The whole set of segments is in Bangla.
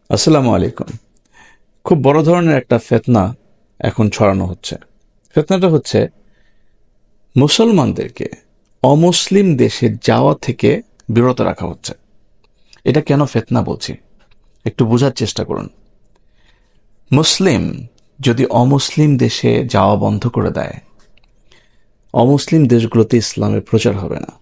আসসালামু আলাইকুম। খুব বড় ধরনের একটা ফিতনা এখন ছড়ানো হচ্ছে। ফিতনাটা হচ্ছে মুসলমানদেরকে অমুসলিম দেশে যাওয়া থেকে বিরত রাখা হচ্ছে। এটা কেন ফিতনা বলছি একটু বোঝার চেষ্টা করুন। মুসলিম যদি অমুসলিম দেশে যাওয়া বন্ধ করে দেয়, অমুসলিম দেশগুলোতে ইসলামের প্রচার হবে না।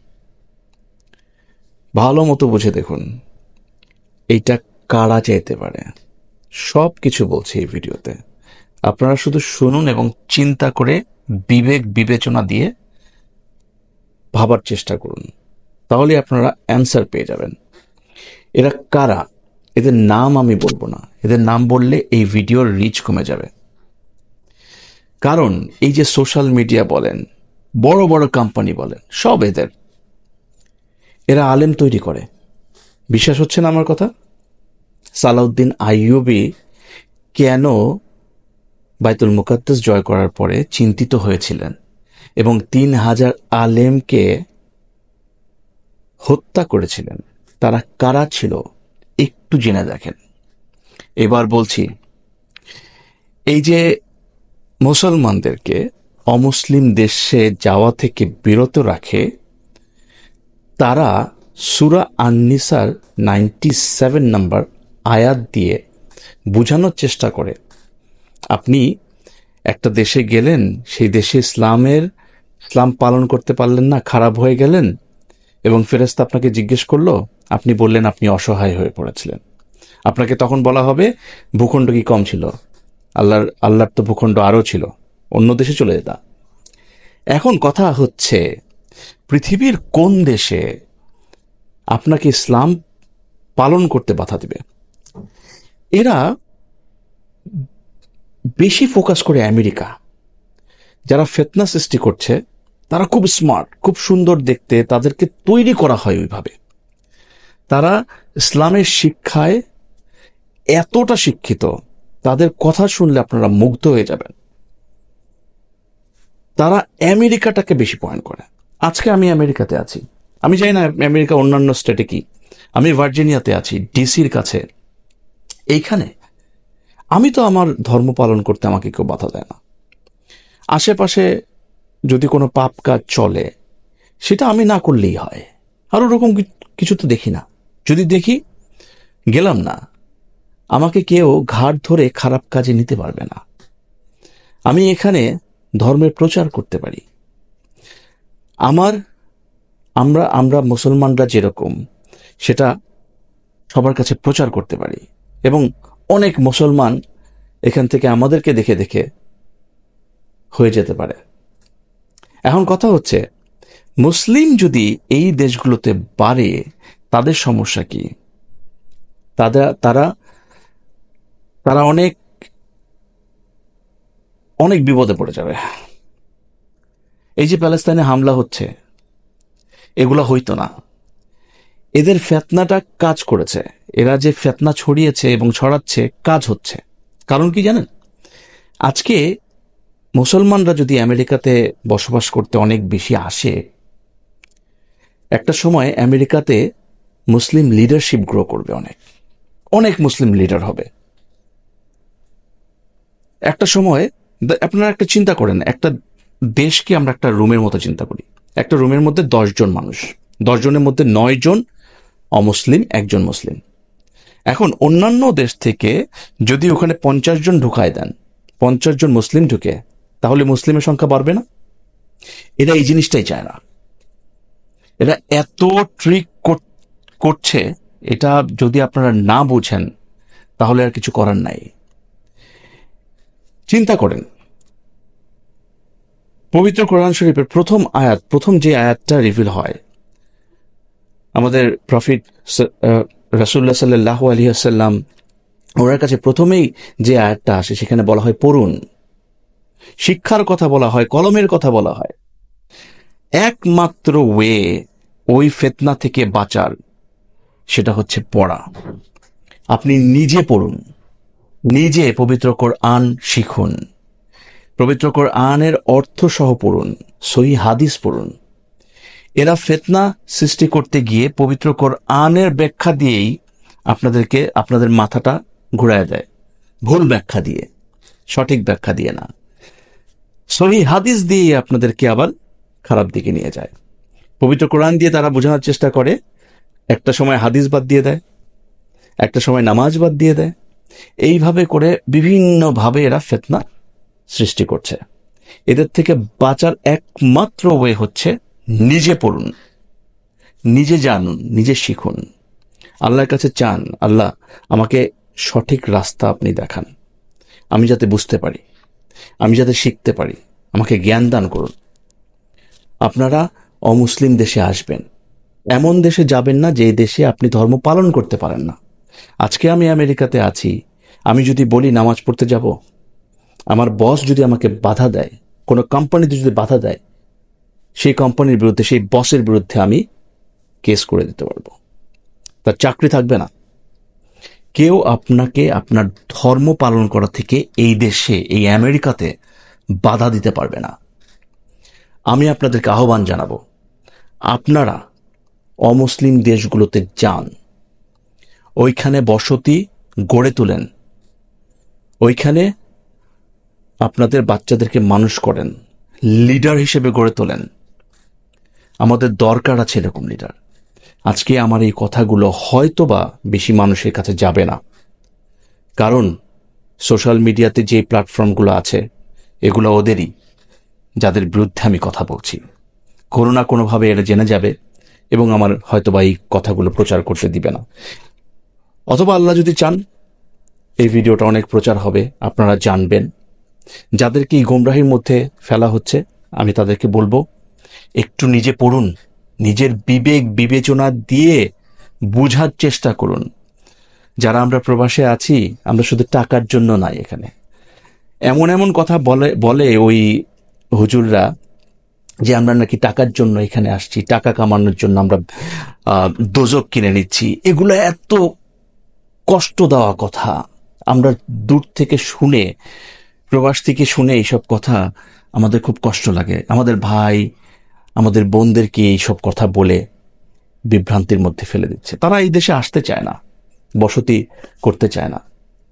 ভালো মতো বুঝে দেখুন এইটা কারা চাইতে পারে। সব কিছু বলছি এই ভিডিওতে, আপনারা শুধু শুনুন এবং চিন্তা করে বিবেক বিবেচনা দিয়ে ভাবার চেষ্টা করুন, তাহলে আপনারা অ্যান্সার পেয়ে যাবেন। এরা কারা? এদের নাম আমি বলবো না, এদের নাম বললে এই ভিডিওর রিচ কমে যাবে। কারণ এই যে সোশ্যাল মিডিয়া বলেন, বড় বড় কোম্পানি বলেন, সব এরা আলেম তৈরি করে। বিশ্বাস হচ্ছে না আমার কথা? সালাউদ্দিন আইয়ুবী কেন বাইতুল মুকাদ্দাস জয় করার পরে চিন্তিত হয়েছিলেন এবং ৩,০০০ আলেমকে হত্যা করেছিলেন? তারা কারা ছিল একটু জেনে দেখেন। এবার বলছি, এই যে মুসলমানদেরকে অমুসলিম দেশে যাওয়া থেকে বিরত রাখে, তারা সূরা আন-নিসার ৯৭ নম্বর আয়াত দিয়ে বোঝানোর চেষ্টা করে। আপনি একটা দেশে গেলেন, সেই দেশে ইসলাম পালন করতে পারলেন না, খারাপ হয়ে গেলেন, এবং ফেরেশতা আপনাকে জিজ্ঞেস করলো, আপনি বললেন আপনি অসহায় হয়ে পড়েছিলেন। আপনাকে তখন বলা হবে ভূখণ্ড কি কম ছিল? আল্লাহর তো ভূখণ্ড আরও ছিল, অন্য দেশে চলে যেতা। এখন কথা হচ্ছে, পৃথিবীর কোন দেশে আপনাকে ইসলাম পালন করতে বাধা দিবে? এরা বেশি ফোকাস করে আমেরিকা। যারা ফিতনা সৃষ্টি করছে তারা খুব স্মার্ট, খুব সুন্দর দেখতে, তাদেরকে তৈরি করা হয় ওইভাবে। তারা ইসলামের শিক্ষায় এতটা শিক্ষিত, তাদের কথা শুনলে আপনারা মুগ্ধ হয়ে যাবেন। তারা আমেরিকাটাকে বেশি পয়েন্ট করে। আজকে আমি আমেরিকাতে আছি, আমি জানি না আমেরিকা অন্যান্য স্টেটে কি। আমি ভার্জিনিয়াতে আছি, ডিসির কাছে। এইখানে আমি তো আমার ধর্ম পালন করতে আমাকে কেউ বাধা দেয় না। আশেপাশে যদি কোনো পাপ কাজ চলে, সেটা আমি না করলেই হয়। আর ওরকম কিছু তো দেখি না। যদি দেখি, গেলাম না, আমাকে কেউ ঘাট ধরে খারাপ কাজে নিতে পারবে না। আমি এখানে ধর্মের প্রচার করতে পারি। আমার আমরা আমরা মুসলমানরা যেরকম, সেটা সবার কাছে প্রচার করতে পারি, এবং অনেক মুসলমান এখান থেকে আমাদেরকে দেখে দেখে হয়ে যেতে পারে। এখন কথা হচ্ছে, মুসলিম যদি এই দেশগুলোতে বাড়ে, তাদের সমস্যা কি? তারা তারা তারা অনেক অনেক বিপদে পড়ে যাবে। এই যে প্যালেস্তাইনে হামলা হচ্ছে, এগুলা হইতো না। এদের ফিতনাটা কাজ করেছে। এরা যে ফিতনা ছড়িয়েছে এবং ছড়াচ্ছে, কাজ হচ্ছে। কারণ কি জানেন? আজকে মুসলমানরা যদি আমেরিকাতে বসবাস করতে অনেক বেশি আসে, একটা সময় আমেরিকাতে মুসলিম লিডারশিপ গ্রো করবে, অনেক অনেক মুসলিম লিডার হবে একটা সময়। আপনারা একটা চিন্তা করেন, একটা দেশকে আমরা একটা রুমের মতো চিন্তা করি। একটা রুমের মধ্যে ১০ জন মানুষ, ১০ জনের মধ্যে ৯ জন অমুসলিম, একজন মুসলিম। এখন অন্যান্য দেশ থেকে যদি ওখানে ৫০ জন ঢুকায় দেন, ৫০ জন মুসলিম ঢুকে, তাহলে মুসলিমের সংখ্যা বাড়বে না? এরা এই জিনিসটাই চায় না। এরা এত ট্রিক করছে, এটা যদি আপনারা না বুঝেন তাহলে আর কিছু করার নাই। চিন্তা করেন, পবিত্র কোরআন শরীফের প্রথম যে আয়াতটা রিভিল হয়, আমাদের প্রফিট রাসূলুল্লাহ সাল্লাল্লাহু আলাইহি ওয়াসাল্লাম ওনার কাছে প্রথমেই যে আয়াতটা আসে, সেখানে বলা হয় পড়ুন। শিক্ষার কথা বলা হয়, কলমের কথা বলা হয়। একমাত্র ওয়ে ওই ফিতনা থেকে বাঁচার, সেটা হচ্ছে পড়া। আপনি নিজে পড়ুন, নিজে পবিত্র কোরআন শিখুন, পবিত্র কোরআনের অর্থ সহ পড়ুন, সহিহ হাদিস পড়ুন। এরা ফিতনা সৃষ্টি করতে গিয়ে পবিত্র কোরআনের ব্যাখ্যা দিয়েই আপনাদের মাথাটা ঘুরায় দেয়, ভুল ব্যাখ্যা দিয়ে, সঠিক ব্যাখ্যা দিয়ে না, সহিহ হাদিস দিয়ে আপনাদেরকে আবার খারাপ দিকে নিয়ে যায়। পবিত্র কোরআন দিয়ে তারা বোঝানোর চেষ্টা করে, একটা সময় হাদিস বাদ দিয়ে দেয়, একটা সময় নামাজ বাদ দিয়ে দেয়। এইভাবে করে বিভিন্নভাবে এরা ফিতনা সৃষ্টি করছে। এদের থেকে বাঁচার একমাত্র ওয়ে হচ্ছে নিজে পড়ুন, নিজে জানুন, নিজে শিখুন, আল্লাহর কাছে চান, আল্লাহ আমাকে সঠিক রাস্তা আপনি দেখান, আমি যাতে বুঝতে পারি, আমি যাতে শিখতে পারি, আমাকে জ্ঞান দান করুন। আপনারা অমুসলিম দেশে আসবেন, এমন দেশে যাবেন না যে দেশে আপনি ধর্ম পালন করতে পারেন না। আজকে আমি আমেরিকাতে আছি, আমি যদি বলি নামাজ পড়তে যাব, আমার বস যদি আমাকে বাধা দেয়, কোনো কোম্পানিতে যদি বাধা দেয়, সেই কোম্পানির বিরুদ্ধে, সেই বসের বিরুদ্ধে আমি কেস করে দিতে পারবো, তার চাকরি থাকবে না। কেউ আপনাকে আপনার ধর্ম পালন করা থেকে এই দেশে, এই আমেরিকাতে বাধা দিতে পারবে না। আমি আপনাদেরকে আহ্বান জানাবো, আপনারা অমুসলিম দেশগুলোতে যান, ওইখানে বসতি গড়ে তোলেন, ওইখানে আপনাদের বাচ্চাদেরকে মানুষ করেন, লিডার হিসেবে গড়ে তোলেন। আমাদের দরকার আছে এরকম লিডার। আজকে আমার এই কথাগুলো হয়তোবা বেশি মানুষের কাছে যাবে না, কারণ সোশ্যাল মিডিয়াতে যে প্ল্যাটফর্মগুলো আছে এগুলো ওদেরই, যাদের বিরুদ্ধে আমি কথা বলছি। কোনো না কোনোভাবে এরা জেনে যাবে এবং আমার হয়তোবা এই কথাগুলো প্রচার করতে দিবে না। অথবা আল্লাহ যদি চান এই ভিডিওটা অনেক প্রচার হবে, আপনারা জানবেন। যাদেরকে এই গোমরাহির মধ্যে ফেলা হচ্ছে, আমি তাদেরকে বলবো, একটু নিজে পড়ুন, নিজের বিবেক বিবেচনা দিয়ে বুঝার চেষ্টা করুন। যারা আমরা প্রবাসে আছি, আমরা শুধু টাকার জন্য নাই এখানে। এমন এমন কথা বলে ওই হুজুররা যে আমরা নাকি টাকার জন্য এখানে আসছি, টাকা কামানোর জন্য আমরা দোজক কিনে নিচ্ছি। এগুলো এত কষ্ট দেওয়া কথা। আমরা দূর থেকে শুনে, প্রবাস থেকে শুনে এইসব কথা আমাদের খুব কষ্ট লাগে। আমাদের ভাই, আমাদের বোনদেরকে এইসব কথা বলে বিভ্রান্তির মধ্যে ফেলে দিচ্ছে। তারা এই দেশে আসতে চায় না, বসতি করতে চায় না।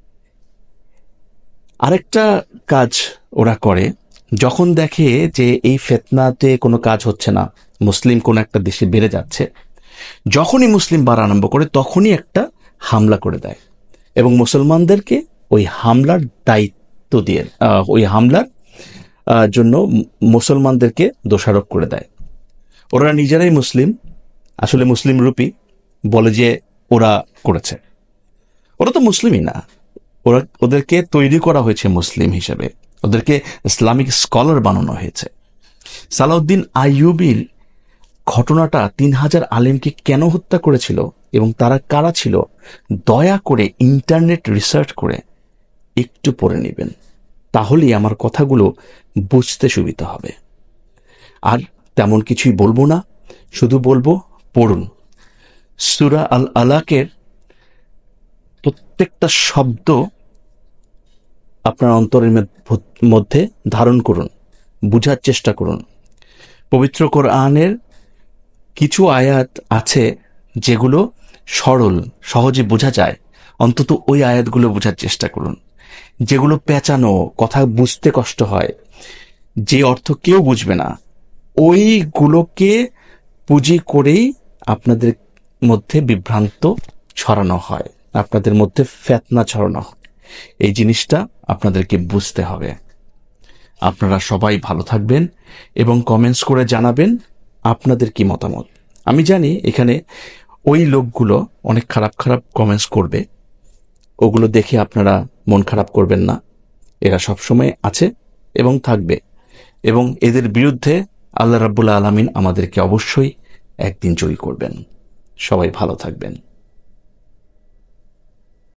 আরেকটা কাজ ওরা করে, যখন দেখে যে এই ফিতনাতে কোনো কাজ হচ্ছে না, মুসলিম কোন একটা দেশে বেড়ে যাচ্ছে, যখনই মুসলিম বাড়া আরম্ভ করে তখনই একটা হামলা করে দেয় এবং মুসলমানদেরকে ওই হামলার দায়িত্ব দিয়ে, ওই হামলার জন্য মুসলমানদেরকে দোষারোপ করে দেয়। ওরা নিজেরাই মুসলিম, আসলে মুসলিম রূপী বলে যে ওরা করেছে। ওরা তো মুসলিমই না, ওদেরকে তৈরি করা হয়েছে মুসলিম হিসেবে, ওদেরকে ইসলামিক স্কলার বানানো হয়েছে। সালাউদ্দিন আইয়ুবীর ঘটনাটা 3000 আলেমকে কেন হত্যা করেছিল এবং তারা কারা ছিল, দয়া করে ইন্টারনেট রিসার্চ করে একটু পড়ে নেবেন, তাহলেই আমার কথাগুলো বুঝতে সুবিধা হবে। আর তেমন কিছুই বলবো না, শুধু বলবো পড়ুন। সূরা আল আলাকের প্রত্যেকটা শব্দ আপনার অন্তরের মধ্যে ধারণ করুন, বুঝার চেষ্টা করুন। পবিত্র কোরআনের কিছু আয়াত আছে যেগুলো সরল, সহজে বোঝা যায়, অন্তত ওই আয়াতগুলো বোঝার চেষ্টা করুন। যেগুলো পেঁচানো, কথা বুঝতে কষ্ট হয়, যে অর্থ কেউ বুঝবে না, ওইগুলোকে পুঁজি করেই আপনাদের মধ্যে বিভ্রান্ত ছড়ানো হয়, আপনাদের মধ্যে ফিতনা ছড়ানো হয়। এই জিনিসটা আপনাদেরকে বুঝতে হবে। আপনারা সবাই ভালো থাকবেন এবং কমেন্টস করে জানাবেন আপনাদের কি মতামত। আমি জানি এখানে ওই লোকগুলো অনেক খারাপ খারাপ কমেন্টস করবে, ওগুলো দেখে আপনারা মন খারাপ করবেন না। এরা সবসময় আছে এবং থাকবে, এবং এদের বিরুদ্ধে আল্লাহ রাব্বুল আলামিন আমাদেরকে অবশ্যই একদিন জয়ী করবেন। সবাই ভালো থাকবেন।